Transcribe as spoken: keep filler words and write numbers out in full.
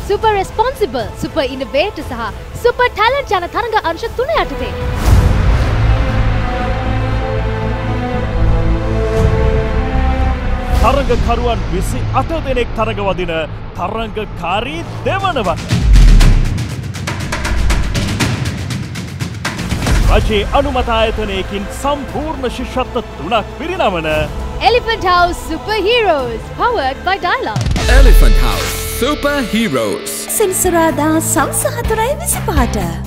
super responsible, super innovative සහ super talent යන තරඟ අංශ තුන යටතේ තරඟකරුවන් විසි අට දෙනෙක් තරඟ වදින තරඟකාරී දෙවනවත රජයේ අනුමත ආයතනයකින් සම්පූර්ණ ශිෂ්‍යත්ව තුනක් පිරිනමන Elephant House Superheroes powered by Dialogue. Elephant House Superheroes සෙනසුරාදා සවස් හතරයි විසිපහට